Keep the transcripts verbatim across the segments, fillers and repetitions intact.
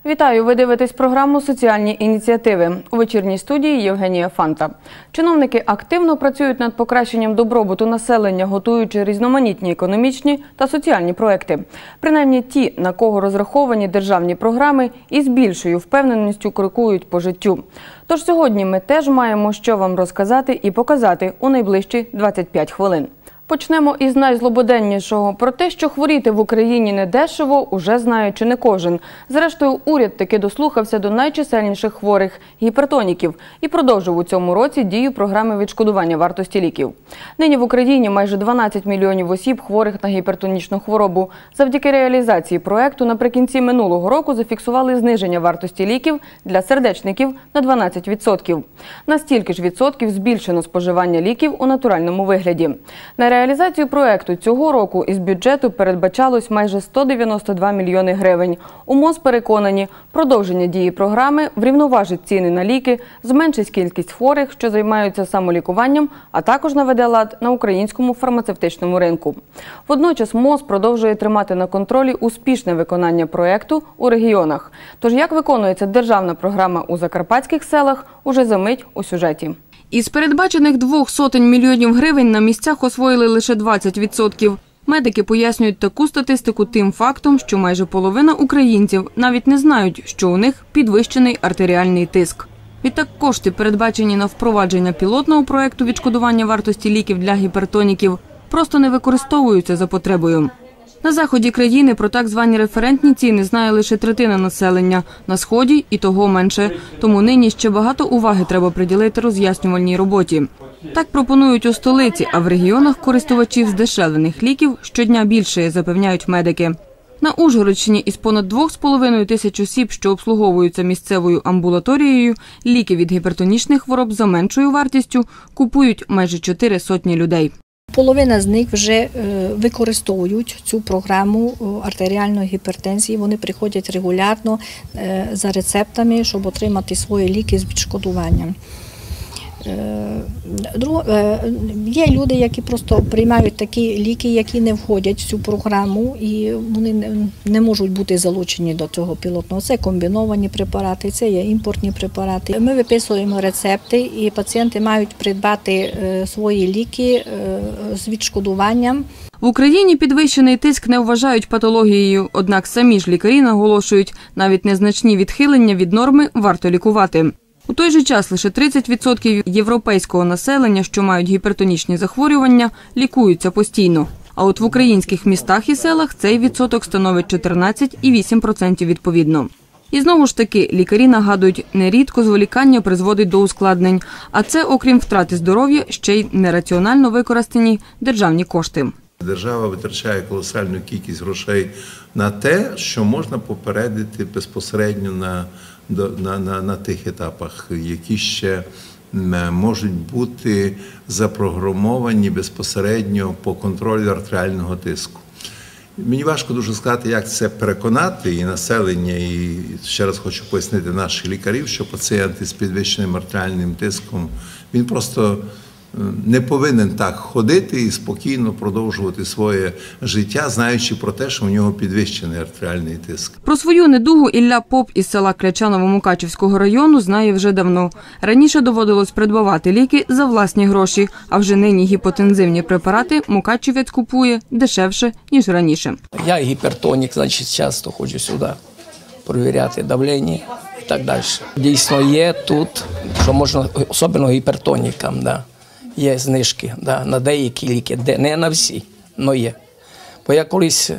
Вітаю! Ви дивитесь програму «Соціальні ініціативи». У вечірній студії Євгенія Фанта. Чиновники активно працюють над покращенням добробуту населення, готуючи різноманітні економічні та соціальні проекти. Принаймні ті, на кого розраховані державні програми, і з більшою впевненістю крокують по життю. Тож сьогодні ми теж маємо що вам розказати і показати у найближчі двадцять п'ять хвилин. Почнемо із найзлободеннішого. Про те, що хворіти в Україні недешево, уже знає чи не кожен. Зрештою, уряд таки дослухався до найчисельніших хворих – гіпертоніків і продовжив у цьому році дію програми відшкодування вартості ліків. Нині в Україні майже дванадцять мільйонів осіб хворих на гіпертонічну хворобу. Завдяки реалізації проекту наприкінці минулого року зафіксували зниження вартості ліків для сердечників на дванадцять відсотків. На стільки ж відсотків збільшено споживання ліків у натуральному вигляді. На реалізацію проекту цього року із бюджету передбачалось майже сто дев'яносто два мільйони гривень. У МОЗ переконані, продовження дії програми врівноважить ціни на ліки, зменшить кількість хворих, що займаються самолікуванням, а також наведе лад на українському фармацевтичному ринку. Водночас МОЗ продовжує тримати на контролі успішне виконання проекту у регіонах. Тож як виконується державна програма у закарпатських селах, уже за мить у сюжеті. Із передбачених двох сотень мільйонів гривень на місцях освоїли лише двадцять відсотків. Медики пояснюють таку статистику тим фактом, що майже половина українців навіть не знають, що у них підвищений артеріальний тиск. Відтак кошти, передбачені на впровадження пілотного проєкту відшкодування вартості ліків для гіпертоніків, просто не використовуються за потребою. На заході країни про так звані референтні ціни знає лише третина населення, на сході і того менше. Тому нині ще багато уваги треба приділити роз'яснювальній роботі. Так пропонують у столиці, а в регіонах користувачів здешевлених ліків щодня більше, запевняють медики. На Ужгородщині із понад двох з половиною тисяч осіб, що обслуговуються місцевою амбулаторією, ліки від гіпертонічних хвороб за меншою вартістю купують майже чотири сотні людей. Половина з них вже використовують цю програму артеріальної гіпертензії. Вони приходять регулярно за рецептами, щоб отримати свої ліки з відшкодуванням. Є люди, які просто приймають такі ліки, які не входять в цю програму, і вони не можуть бути залучені до цього пілотного. Це комбіновані препарати, це є імпортні препарати. Ми виписуємо рецепти, і пацієнти мають придбати свої ліки з відшкодуванням. В Україні підвищений тиск не вважають патологією, однак самі ж лікарі наголошують, навіть незначні відхилення від норми варто лікувати. У той же час лише тридцять відсотків європейського населення, що мають гіпертонічні захворювання, лікуються постійно. А от в українських містах і селах цей відсоток становить чотирнадцять і вісім десятих відсотка відповідно. І знову ж таки, лікарі нагадують, нерідко зволікання призводить до ускладнень. А це, окрім втрати здоров'я, ще й нераціонально використані державні кошти. Держава витрачає колосальну кількість грошей на те, що можна попередити безпосередньо на На, на, на тих етапах, які ще можуть бути запрограмовані безпосередньо по контролю артеріального тиску. Мені важко дуже сказати, як це переконати і населення, і ще раз хочу пояснити наших лікарів, що пацієнт із підвищеним артеріальним тиском, він просто не повинен так ходити і спокійно продовжувати своє життя, знаючи про те, що у нього підвищений артеріальний тиск. Про свою недугу Ілля Поп із села Клячаново Мукачівського району знає вже давно. Раніше доводилось придбавати ліки за власні гроші, а вже нині гіпотензивні препарати мукачівець купує дешевше, ніж раніше. Я гіпертонік, значить, часто ходжу сюди перевіряти давлення і так далі. Дійсно є тут, що можна, особливо гіпертонікам, да. Є знижки, да, на деякі ліки, не на всі, але є. Бо я колись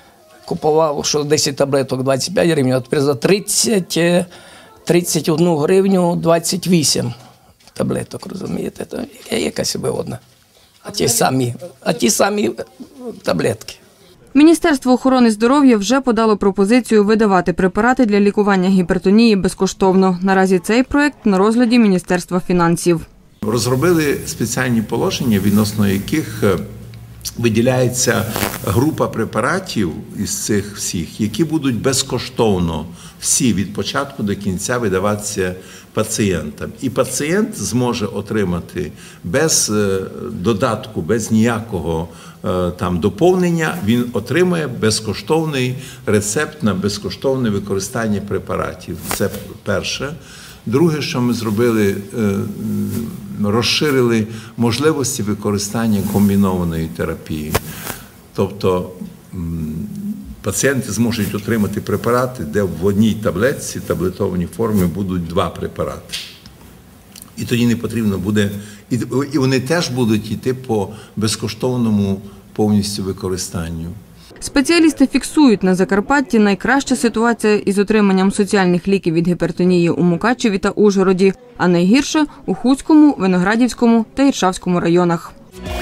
купував, що десять таблеток двадцять п'ять гривень, а тепер за тридцять, тридцять одну гривню двадцять вісім таблеток, розумієте? Це якась вигодна. А ті самі, а ті самі таблетки. Міністерство охорони здоров'я вже подало пропозицію видавати препарати для лікування гіпертонії безкоштовно. Наразі цей проєкт на розгляді Міністерства фінансів. Розробили спеціальні положення, відносно яких виділяється група препаратів із цих всіх, які будуть безкоштовно всі від початку до кінця видаватися пацієнтам. І пацієнт зможе отримати без додатку, без ніякого там доповнення, він отримає безкоштовний рецепт на безкоштовне використання препаратів. Це перше. Друге, що ми зробили, розширили можливості використання комбінованої терапії. Тобто пацієнти зможуть отримати препарати, де в одній таблетці, таблетованій формі будуть два препарати. І тоді не потрібно буде, і вони теж будуть йти по безкоштовному повністю використанню. Спеціалісти фіксують, на Закарпатті найкраща ситуація із отриманням соціальних ліків від гіпертонії у Мукачеві та Ужгороді, а найгірше – у Хуцькому, Виноградівському та Іршавському районах.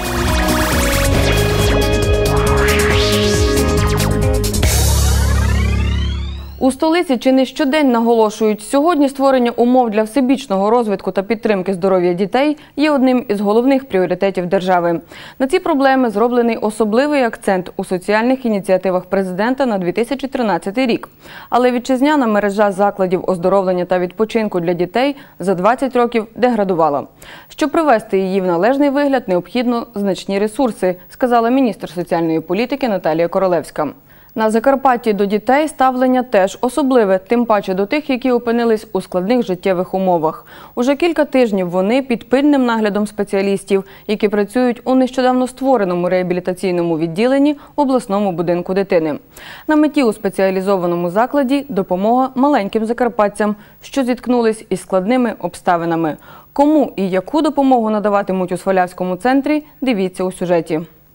У столиці чи не щодень наголошують, сьогодні створення умов для всебічного розвитку та підтримки здоров'я дітей є одним із головних пріоритетів держави. На ці проблеми зроблений особливий акцент у соціальних ініціативах президента на дві тисячі тринадцятий рік. Але вітчизняна мережа закладів оздоровлення та відпочинку для дітей за двадцять років деградувала. Щоб привести її в належний вигляд, необхідно значні ресурси, сказала міністр соціальної політики Наталія Королевська. На Закарпатті до дітей ставлення теж особливе, тим паче до тих, які опинились у складних життєвих умовах. Уже кілька тижнів вони під пильним наглядом спеціалістів, які працюють у нещодавно створеному реабілітаційному відділенні обласному будинку дитини. На меті у спеціалізованому закладі – допомога маленьким закарпатцям, що зіткнулись із складними обставинами. Кому і яку допомогу надаватимуть у Свалявському центрі – дивіться у сюжеті.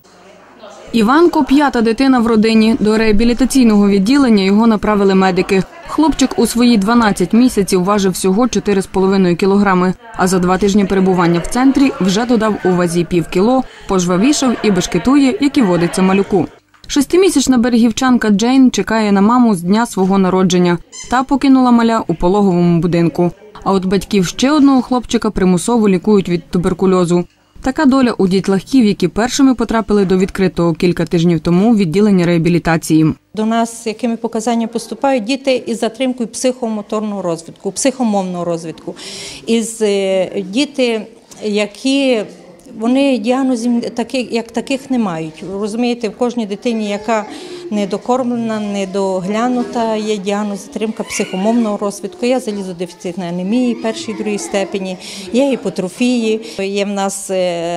Іванко – п'ята дитина в родині. До реабілітаційного відділення його направили медики. Хлопчик у свої дванадцять місяців важив всього чотири з половиною кілограми, а за два тижні перебування в центрі вже додав у вазі пів кіло, пожвавішав і бешкетує, як і водиться малюку. Шестимісячна берегівчанка Джейн чекає на маму з дня свого народження. Та покинула маля у пологовому будинку. А от батьків ще одного хлопчика примусово лікують від туберкульозу. Така доля у дітлахів, які першими потрапили до відкритого кілька тижнів тому відділення реабілітації. До нас якими показаннями поступають діти із затримкою психомоторного розвитку, психомовного розвитку. Із діти, які вони діагнозів таких, як таких не мають. Розумієте, в кожній дитині, яка недокормлена, недоглянута, є діагноз затримка психомовного розвитку, є залізодефіцитна анемії першій, другій степені, є гіпотрофії, є в нас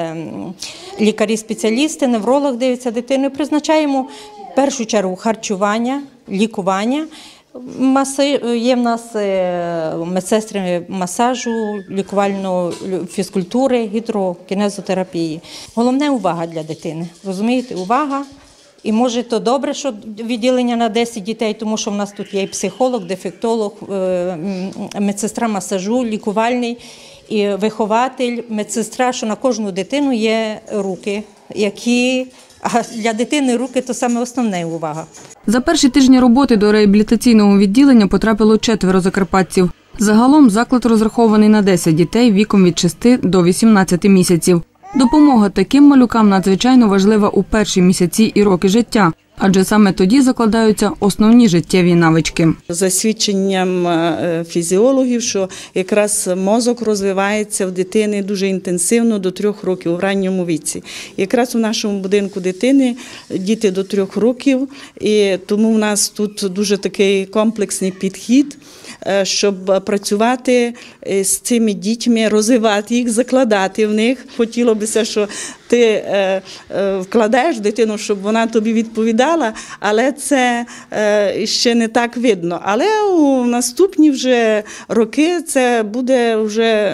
лікарі-спеціалісти, невролог дивиться дитину. Призначаємо в першу чергу харчування, лікування. Є в нас медсестри масажу, лікувальної фізкультури, гідрокінезотерапії. Головне – увага для дитини. Розумієте, увага. І може то добре, що відділення на десять дітей, тому що в нас тут є і психолог, дефектолог, медсестра масажу, лікувальний, і вихователь, медсестра, що на кожну дитину є руки, які... А для дитини руки – то саме основне увага. За перші тижні роботи до реабілітаційного відділення потрапило четверо закарпатців. Загалом заклад розрахований на десять дітей віком від шести до вісімнадцяти місяців. Допомога таким малюкам надзвичайно важлива у перші місяці і роки життя, адже саме тоді закладаються основні життєві навички. За свідченням фізіологів, що якраз мозок розвивається в дитини дуже інтенсивно до трьох років в ранньому віці. Якраз у нашому будинку дитини діти до трьох років, і тому в нас тут дуже такий комплексний підхід, щоб працювати з цими дітьми, розвивати їх, закладати в них. Хотіло б, що ти вкладаєш в дитину, щоб вона тобі відповідала, але це ще не так видно. Але у наступні вже роки це буде вже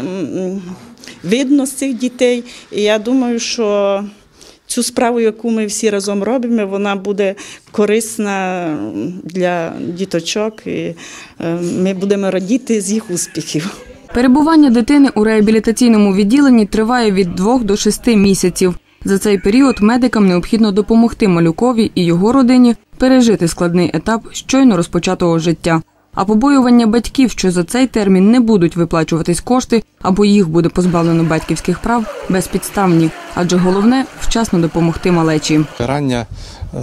видно з цих дітей. І я думаю, що цю справу, яку ми всі разом робимо, вона буде корисна для діточок, і ми будемо радіти з їх успіхів. Перебування дитини у реабілітаційному відділенні триває від двох до шести місяців. За цей період медикам необхідно допомогти малюкові і його родині пережити складний етап щойно розпочатого життя. А побоювання батьків, що за цей термін не будуть виплачуватись кошти або їх буде позбавлено батьківських прав, безпідставні. Адже головне – вчасно допомогти малечі. Рання е,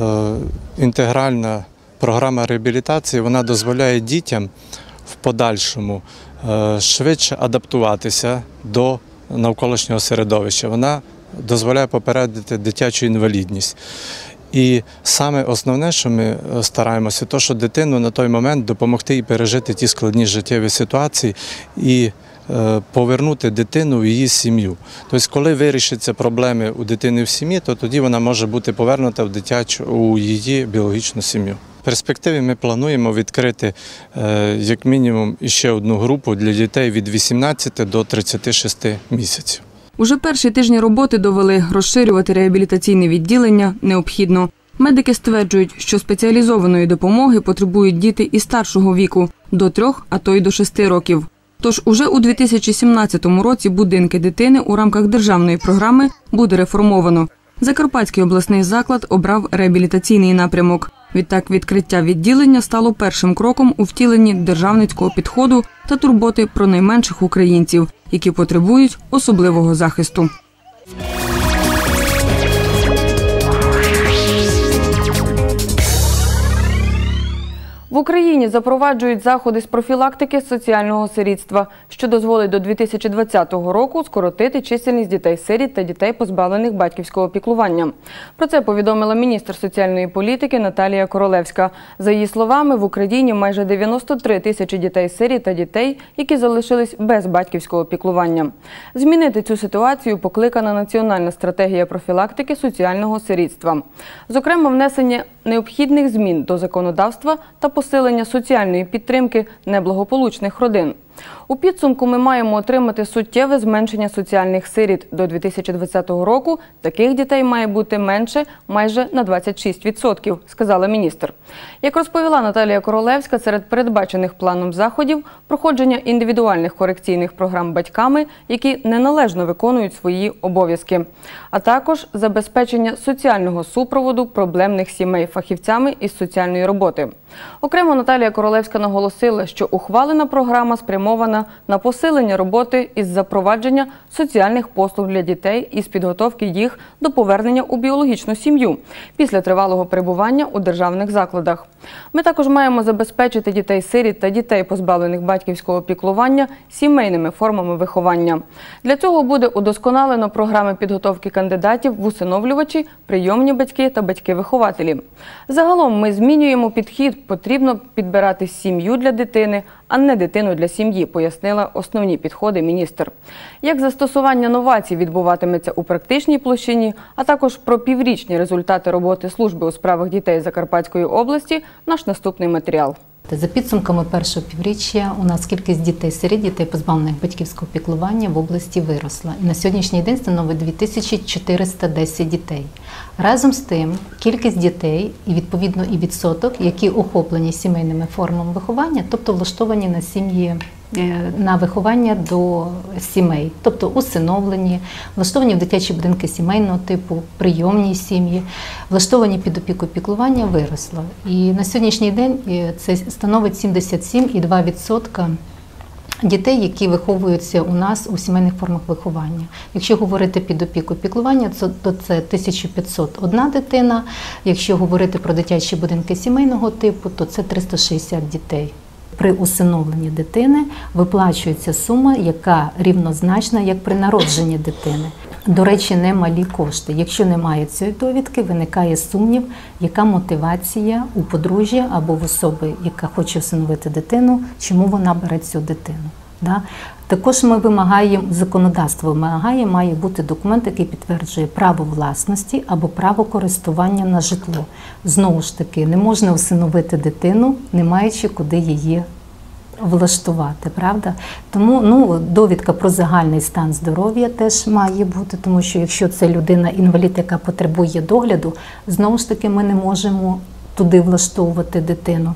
інтегральна програма реабілітації, вона дозволяє дітям в подальшому е, швидше адаптуватися до навколишнього середовища. Вона дозволяє попередити дитячу інвалідність. І саме основне, що ми стараємося, то, що дитину на той момент допомогти їй пережити ті складні життєві ситуації і повернути дитину в її сім'ю. Тобто, коли вирішаться проблеми у дитини в сім'ї, то тоді вона може бути повернута в дитячу, у її біологічну сім'ю. В перспективі ми плануємо відкрити як мінімум ще одну групу для дітей від вісімнадцяти до тридцяти шести місяців. Уже перші тижні роботи довели, розширювати реабілітаційне відділення необхідно. Медики стверджують, що спеціалізованої допомоги потребують діти і старшого віку – до трьох, а то й до шести років. Тож уже у дві тисячі сімнадцятому році будинки дитини у рамках державної програми буде реформовано. Закарпатський обласний заклад обрав реабілітаційний напрямок. Відтак відкриття відділення стало першим кроком у втіленні державницького підходу та турботи про найменших українців, які потребують особливого захисту. В Україні запроваджують заходи з профілактики соціального сирітства, що дозволить до дві тисячі двадцятого року скоротити чисельність дітей-сиріт та дітей, позбавлених батьківського піклування. Про це повідомила міністр соціальної політики Наталія Королевська. За її словами, в Україні майже дев'яносто три тисячі дітей-сиріт та дітей, які залишились без батьківського піклування. Змінити цю ситуацію покликана національна стратегія профілактики соціального сирітства. Зокрема, внесення необхідних змін до законодавства та посилення соціальної підтримки неблагополучних родин. У підсумку ми маємо отримати суттєве зменшення соціальних сиріт. До дві тисячі двадцятого року таких дітей має бути менше майже на двадцять шість відсотків, сказала міністр. Як розповіла Наталія Королевська, серед передбачених планом заходів – проходження індивідуальних корекційних програм батьками, які неналежно виконують свої обов'язки, а також забезпечення соціального супроводу проблемних сімей фахівцями із соціальної роботи. Окремо Наталія Королевська наголосила, що ухвалена програма спрямована на посилення роботи із запровадження соціальних послуг для дітей із підготовки їх до повернення у біологічну сім'ю після тривалого перебування у державних закладах. Ми також маємо забезпечити дітей-сиріт та дітей, позбавлених батьківського піклування, сімейними формами виховання. Для цього буде удосконалено програми підготовки кандидатів в усиновлювачі, прийомні батьки та батьки-вихователі. Загалом ми змінюємо підхід, потрібно підбирати сім'ю для дитини, а не дитину для сім'ї, пояснила основні підходи міністр. Як застосування новацій відбуватиметься у практичній площині, а також про піврічні результати роботи служби у справах дітей Закарпатської області – наш наступний матеріал. За підсумками першого півріччя у нас кількість дітей-сиріт, дітей, позбавлених батьківського піклування, в області виросла. І на сьогоднішній день становить дві тисячі чотириста десять дітей. Разом з тим, кількість дітей і, відповідно, і відсоток, які охоплені сімейними формами виховання, тобто влаштовані на сім'ї, на виховання до сімей, тобто усиновлені, влаштовані в дитячі будинки сімейного типу, прийомні сім'ї, влаштовані під опіку піклування, виросло. І на сьогоднішній день це становить сімдесят сім цілих два десятих відсотка дітей, які виховуються у нас у сімейних формах виховання. Якщо говорити під опіку піклування, то це тисяча п'ятсот одна дитина. Якщо говорити про дитячі будинки сімейного типу, то це триста шістдесят дітей. При усиновленні дитини виплачується сума, яка рівнозначна, як при народженні дитини. До речі, немалі кошти. Якщо немає цієї довідки, виникає сумнів, яка мотивація у подружжя або в особи, яка хоче усиновити дитину, чому вона бере цю дитину. Да? Також ми вимагаємо, законодавство вимагає, має бути документ, який підтверджує право власності або право користування на житло. Знову ж таки, не можна усиновити дитину, не маючи куди її влаштувати, правда? Тому ну, довідка про загальний стан здоров'я теж має бути, тому що якщо це людина-інвалід, яка потребує догляду, знову ж таки ми не можемо туди влаштовувати дитину.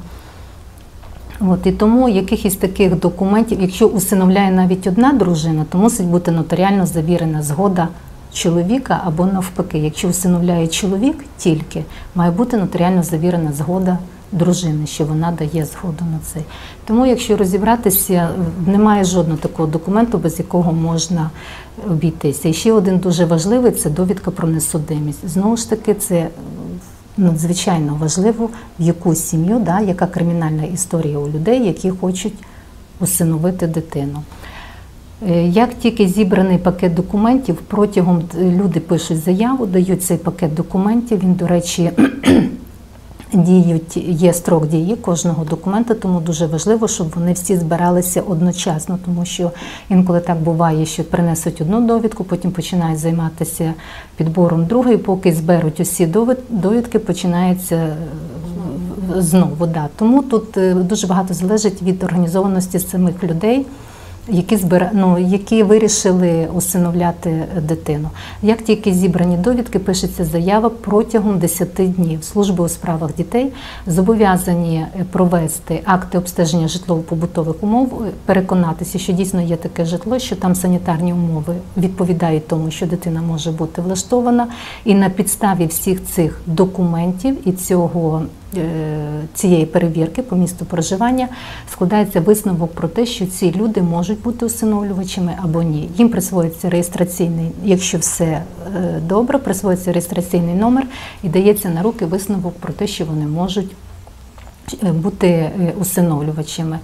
От, і тому якихось таких документів, якщо усиновляє навіть одна дружина, то мусить бути нотаріально завірена згода чоловіка або навпаки. Якщо усиновляє чоловік тільки, має бути нотаріально завірена згода дружини, що вона дає згоду на це. Тому, якщо розібратися, немає жодного такого документу, без якого можна обійтися. І ще один дуже важливий – це довідка про несудимість. Знову ж таки, це надзвичайно важливо, в яку сім'ю, да, яка кримінальна історія у людей, які хочуть усиновити дитину. Як тільки зібраний пакет документів, протягом люди пишуть заяву, дають цей пакет документів, він, до речі, діють, є строк дії кожного документа, тому дуже важливо, щоб вони всі збиралися одночасно, тому що інколи так буває, що принесуть одну довідку, потім починають займатися підбором другої, поки зберуть усі довідки, починається знову. Да. Тому тут дуже багато залежить від організованості самих людей, які, збира... ну, які вирішили усиновляти дитину. Як тільки зібрані довідки, пишеться заява протягом десяти днів. Служби у справах дітей зобов'язані провести акти обстеження житлово-побутових умов, переконатися, що дійсно є таке житло, що там санітарні умови відповідають тому, що дитина може бути влаштована. І на підставі всіх цих документів і цього цієї перевірки по місту проживання складається висновок про те, що ці люди можуть бути усиновлювачами або ні. Їм присвоюється реєстраційний, якщо все добре, присвоюється реєстраційний номер і дається на руки висновок про те, що вони можуть бути усиновлювачами.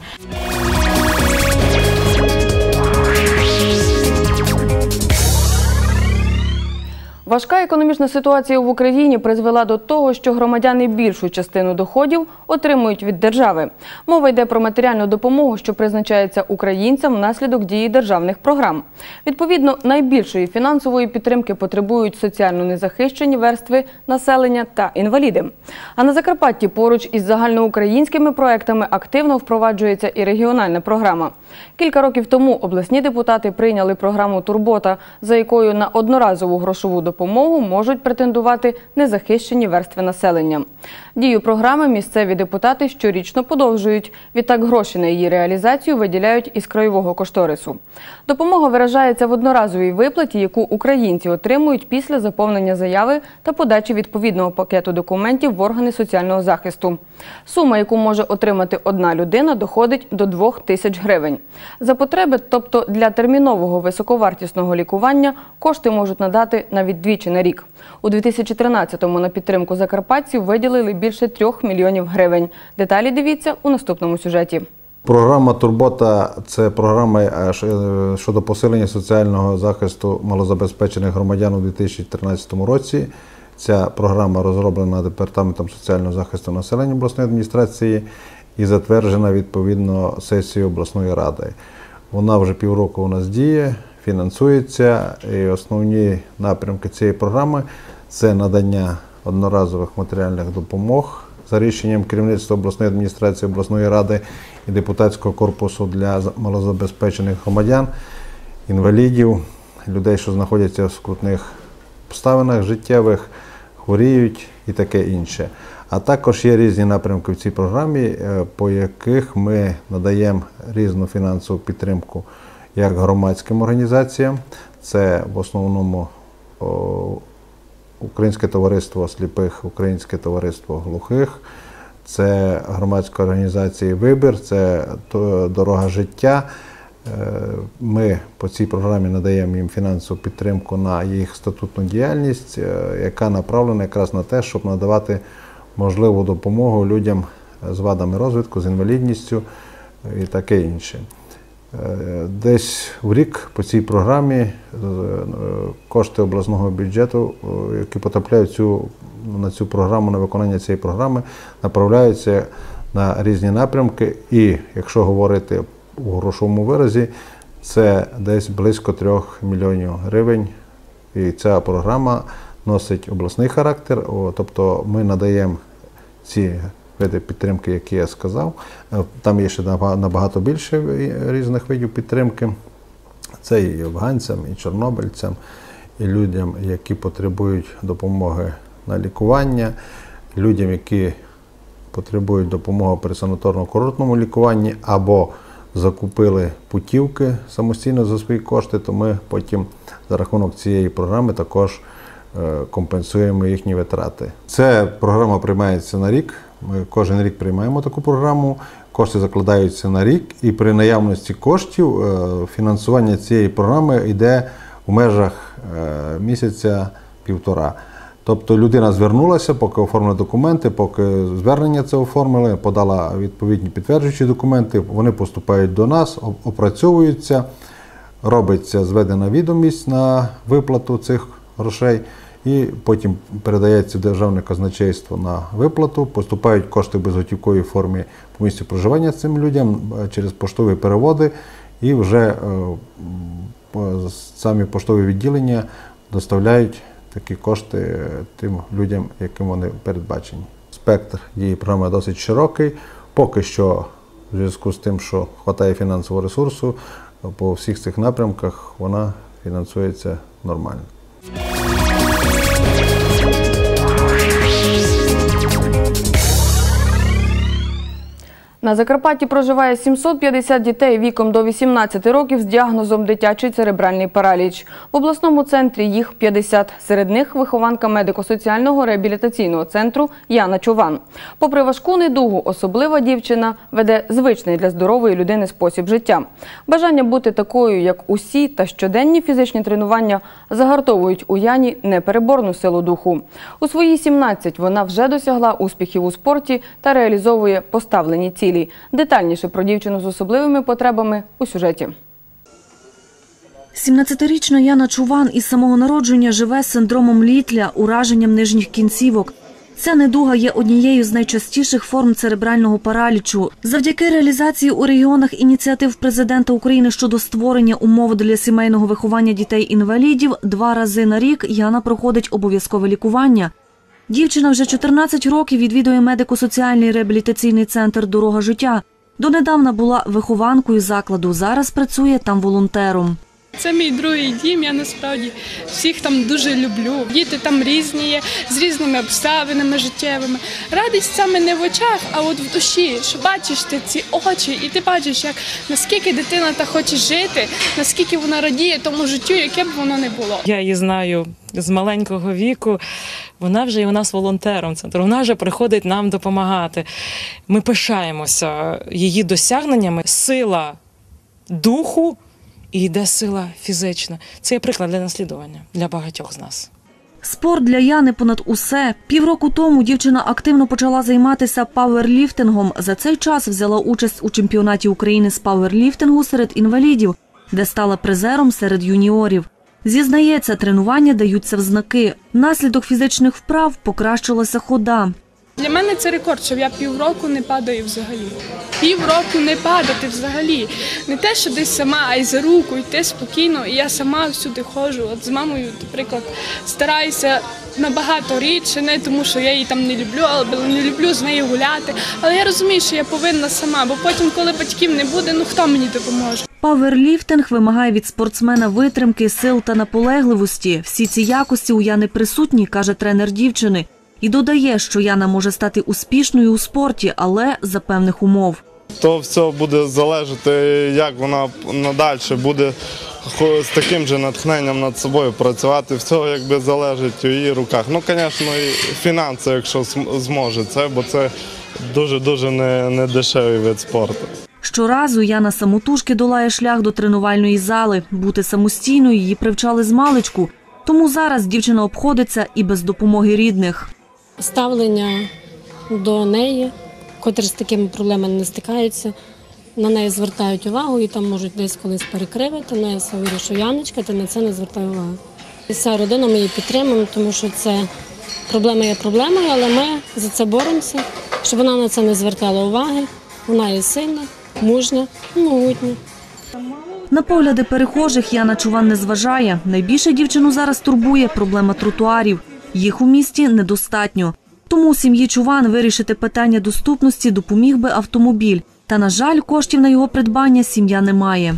Важка економічна ситуація в Україні призвела до того, що громадяни більшу частину доходів отримують від держави. Мова йде про матеріальну допомогу, що призначається українцям внаслідок дії державних програм. Відповідно, найбільшої фінансової підтримки потребують соціально незахищені верстви населення та інваліди. А на Закарпатті поруч із загальноукраїнськими проектами активно впроваджується і регіональна програма. Кілька років тому обласні депутати прийняли програму «Турбота», за якою на одноразову грошову допомогу можуть претендувати незахищені верстви населення. Дію програми місцеві депутати щорічно подовжують. Відтак гроші на її реалізацію виділяють із краєвого кошторису. Допомога виражається в одноразовій виплаті, яку українці отримують після заповнення заяви та подачі відповідного пакету документів в органи соціального захисту. Сума, яку може отримати одна людина, доходить до двох тисяч гривень. За потреби, тобто для термінового високовартісного лікування, кошти можуть надати навіть двічі на рік. У дві тисячі тринадцятому на підтримку закарпатців виділили більше трьох мільйонів гривень. Деталі дивіться у наступному сюжеті. Програма «Турбота» – це програма щодо посилення соціального захисту малозабезпечених громадян у дві тисячі тринадцятому році. Ця програма розроблена Департаментом соціального захисту населення обласної адміністрації і затверджена відповідно сесією обласної ради. Вона вже півроку у нас діє, фінансується, і основні напрямки цієї програми – це надання одноразових матеріальних допомог за рішенням керівництва обласної адміністрації, обласної ради і депутатського корпусу для малозабезпечених громадян, інвалідів, людей, що знаходяться в скрутних обставинах життєвих, хворіють і таке інше. А також є різні напрямки в цій програмі, по яких ми надаємо різну фінансову підтримку як громадським організаціям. Це в основному Українське товариство сліпих, Українське товариство глухих, це громадська організація «Вибір», це «Дорога життя». Ми по цій програмі надаємо їм фінансову підтримку на їх статутну діяльність, яка направлена якраз на те, щоб надавати можливу допомогу людям з вадами розвитку, з інвалідністю і таке інше. Десь в рік по цій програмі кошти обласного бюджету, які потрапляють цю, на цю програму, на виконання цієї програми, направляються на різні напрямки. І якщо говорити у грошовому виразі, це десь близько трьох мільйонів гривень. І ця програма носить обласний характер, тобто ми надаємо ці види підтримки, які я сказав. Там є ще набагато більше різних видів підтримки. Це і афганцям, і чорнобильцям, і людям, які потребують допомоги на лікування, людям, які потребують допомоги при санаторно-курортному лікуванні або закупили путівки самостійно за свої кошти, то ми потім за рахунок цієї програми також компенсуємо їхні витрати. Ця програма приймається на рік. Ми кожен рік приймаємо таку програму, кошти закладаються на рік, і при наявності коштів фінансування цієї програми йде у межах місяця-півтора. Тобто людина звернулася, поки оформили документи, поки звернення це оформили, подала відповідні підтверджуючі документи, вони поступають до нас, опрацьовуються. робиться зведена відомість на виплату цих грошей і потім передається в Державне казначейство на виплату, поступають кошти в безготівковій формі по місцю проживання цим людям через поштові переводи і вже самі поштові відділення доставляють такі кошти тим людям, яким вони передбачені. Спектр її програми досить широкий. Поки що, в зв'язку з тим, що вистачає фінансового ресурсу, по всіх цих напрямках вона фінансується нормально. На Закарпатті проживає сімсот п'ятдесят дітей віком до вісімнадцяти років з діагнозом дитячий церебральний параліч. В обласному центрі їх п'ятдесят. Серед них вихованка медико-соціального реабілітаційного центру Яна Чован. Попри важку недугу, особлива дівчина веде звичний для здорової людини спосіб життя. Бажання бути такою, як усі, та щоденні фізичні тренування загартовують у Яні непереборну силу духу. У свої сімнадцять вона вже досягла успіхів у спорті та реалізовує поставлені цілі. Детальніше про дівчину з особливими потребами у сюжеті. сімнадцятирічна Яна Чован із самого народження живе з синдромом Літля, ураженням нижніх кінцівок. Ця недуга є однією з найчастіших форм церебрального паралічу. Завдяки реалізації у регіонах ініціатив президента України щодо створення умов для сімейного виховання дітей-інвалідів, два рази на рік Яна проходить обов'язкове лікування. Дівчина вже чотирнадцять років відвідує медико-соціальний реабілітаційний центр «Дорога життя». Донедавна була вихованкою закладу, зараз працює там волонтером. Це мій другий дім, я насправді всіх там дуже люблю. Діти там різні є, з різними обставинами життєвими. Радість саме не в очах, а от в душі, що бачиш ти ці очі і ти бачиш, як, наскільки дитина та хоче жити, наскільки вона радіє тому життю, яке б воно не було. Я її знаю з маленького віку, вона вже і у нас волонтером центру, вона вже приходить нам допомагати. Ми пишаємося її досягненнями, сила духу, і йде сила фізична. Це є приклад для наслідування для багатьох з нас. Спорт для Яни понад усе. Півроку тому дівчина активно почала займатися пауерліфтингом. За цей час взяла участь у чемпіонаті України з пауерліфтингу серед інвалідів, де стала призером серед юніорів. Зізнається, тренування даються в знаки. Внаслідок фізичних вправ покращилася хода. Для мене це рекорд, що я півроку не падаю взагалі. Півроку не падати взагалі. Не те, що десь сама, а й за руку йти спокійно. І я сама всюди ходжу. От з мамою, наприклад, стараюся набагато рідше, не тому, що я її там не люблю, але не люблю з нею гуляти. Але я розумію, що я повинна сама, бо потім, коли батьків не буде, ну хто мені допоможе? Пауерліфтинг вимагає від спортсмена витримки, сил та наполегливості. Всі ці якості у Яни присутні, каже тренер дівчини. І додає, що Яна може стати успішною у спорті, але за певних умов. То все буде залежати, як вона надалі буде з таким же натхненням над собою працювати. Все якби залежить у її руках. Ну, звісно, і фінанси, якщо зможе це, бо це дуже-дуже не, не дешевий вид спорту. Щоразу Яна самотужки долає шлях до тренувальної зали. Бути самостійною її привчали змалечку. Тому зараз дівчина обходиться і без допомоги рідних. Ставлення до неї, котрі з такими проблемами не стикаються, на неї звертають увагу і там можуть десь колись перекривити. Але я говорю, що Яночка, ти на це не звертай увагу. Вся родина ми її підтримуємо, тому що це проблема є проблемою, але ми за це боремося, щоб вона на це не звертала уваги. Вона є сильна, мужня, могутня. На погляди перехожих Яна Чован не зважає. Найбільше дівчину зараз турбує проблема тротуарів. Їх у місті недостатньо. Тому сім'ї Чован вирішити питання доступності допоміг би автомобіль. Та, на жаль, коштів на його придбання сім'я не має.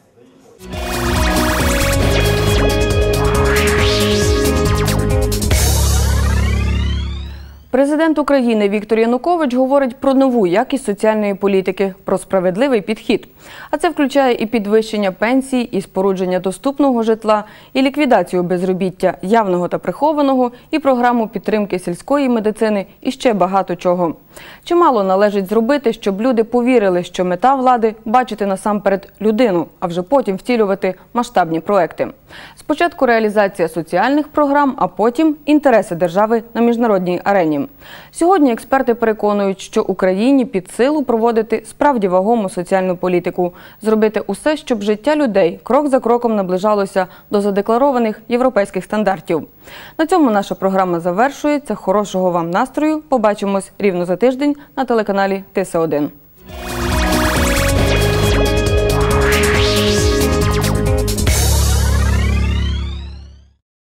Президент України Віктор Янукович говорить про нову якість соціальної політики, про справедливий підхід. А це включає і підвищення пенсій, і спорудження доступного житла, і ліквідацію безробіття явного та прихованого, і програму підтримки сільської медицини, і ще багато чого. Чимало належить зробити, щоб люди повірили, що мета влади – бачити насамперед людину, а вже потім втілювати масштабні проекти. Спочатку реалізація соціальних програм, а потім інтереси держави на міжнародній арені. Україні. Сьогодні експерти переконують, що Україні під силу проводити справді вагому соціальну політику, зробити усе, щоб життя людей крок за кроком наближалося до задекларованих європейських стандартів. На цьому наша програма завершується. Хорошого вам настрою. Побачимось рівно за тиждень на телеканалі Тиса один.